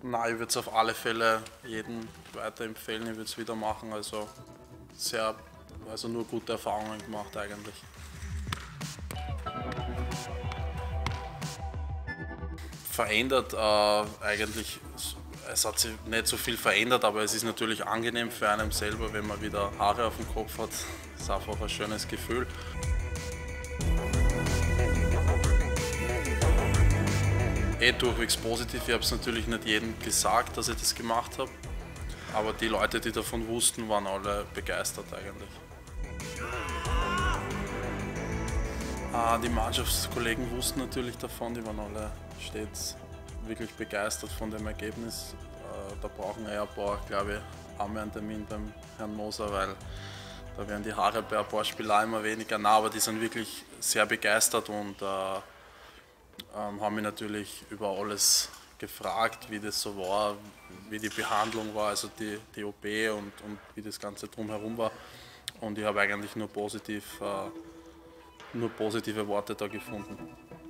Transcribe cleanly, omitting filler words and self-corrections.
Nein, ich würde es auf alle Fälle jedem weiterempfehlen, ich würde es wieder machen. Also nur gute Erfahrungen gemacht eigentlich. Verändert eigentlich, es hat sich nicht so viel verändert, aber es ist natürlich angenehm für einen selber, wenn man wieder Haare auf dem Kopf hat. Das ist einfach ein schönes Gefühl. Durchwegs positiv. Ich habe es natürlich nicht jedem gesagt, dass ich das gemacht habe, aber die Leute, die davon wussten, waren alle begeistert eigentlich. Die Mannschaftskollegen wussten natürlich davon, die waren alle stets wirklich begeistert von dem Ergebnis. Da brauchen wir ein paar, glaube ich, einmal einen Termin beim Herrn Moser, weil da werden die Haare bei ein paar Spielern immer weniger. Nein, aber die sind wirklich sehr begeistert und haben mich natürlich über alles gefragt, wie das so war, wie die Behandlung war, also die OP und wie das Ganze drumherum war. Und ich habe eigentlich nur positive Worte da gefunden.